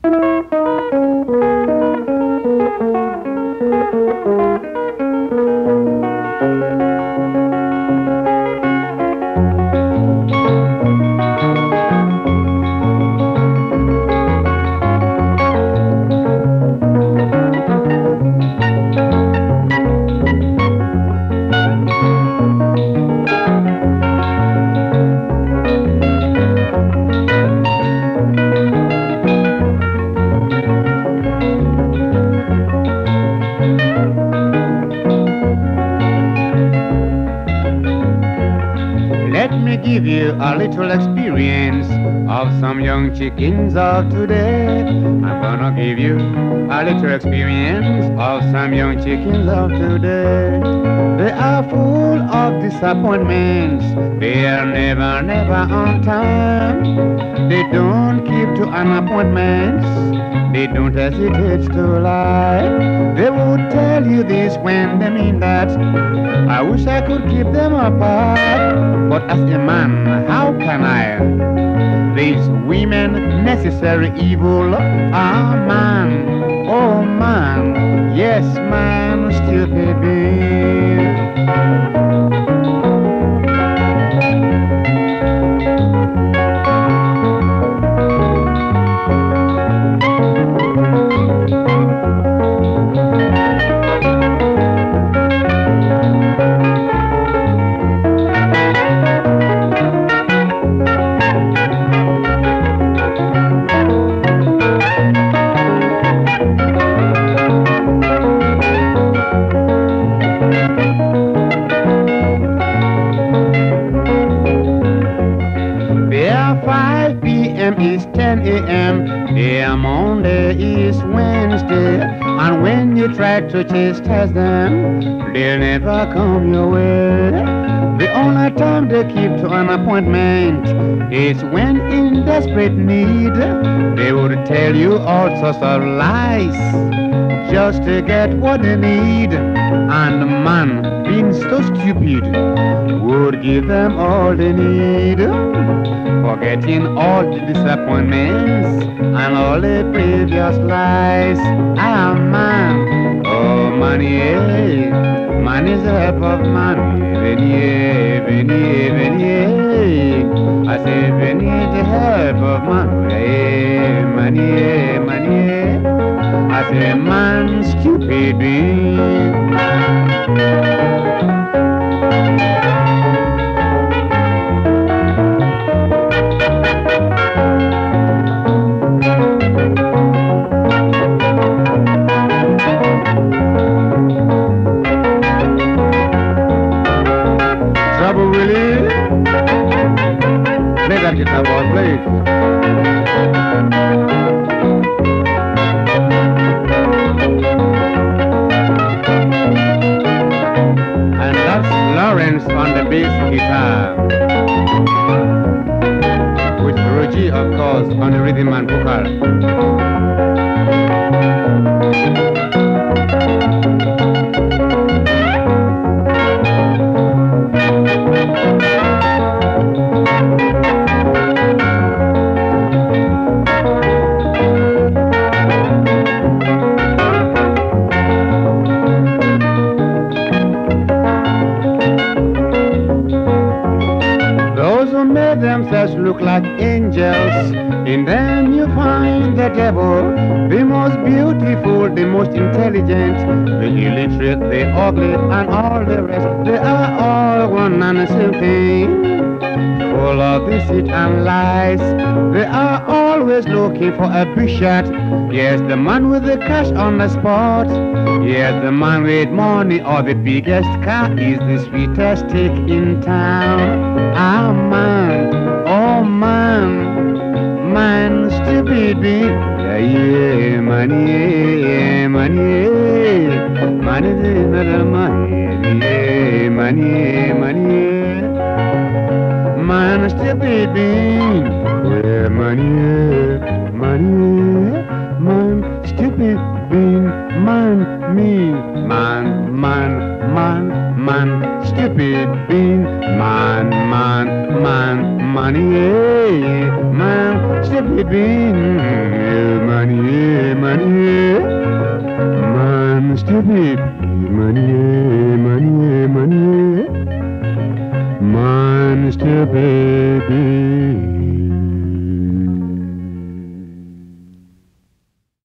Let me give you a little experience of some young chickens of today. I'm gonna give you a little experience of some young chickens of today. They are full of disappointments. They are never, never on time. They don't keep to an appointment. They don't hesitate to lie. They would tell you this when they mean that. I wish I could keep them apart. But as a man, how can I? These women necessary evil are man. Oh man, yes man, stupid being. Is 10 a.m. Their Monday is Wednesday. And when you try to chastise them, they'll never come your way. The only time they keep to an appointment is when in desperate need. They would tell you all sorts of lies just to get what they need. And the man, being so stupid, would give them all they need, forgetting all the disappointments and all the previous lies. Ah, man, oh, money, man is the help of money. Venier, venier, venier. I say, venier, the help of money. Money, money. I say, man, stupid being. Trouble Willie, play that guitar, boy, play it. And that's Lawrence on the bass guitar, with Rogie, of course, on the rhythm and vocal. Themselves look like angels, in them you find the devil, the most beautiful, the most intelligent, the illiterate, the ugly, and all the rest. They are all one and the same thing, full of deceit and lies. They are always looking for a big shot. Yes, the man with the cash on the spot. Yes, the man with money or the biggest car is the sweetest steak in town. Ah, man, oh man, man, stupid beat. Yeah, yeah, money, yeah, money, money is not money, yeah, money, money, man, stupid beat. Yeah, money, money, man, stupid beat, man, me, man, man, man, man, stupid bean, man, man, man, money, yeah, man, stupid bean, yeah, money. money, monster baby, money, money, money.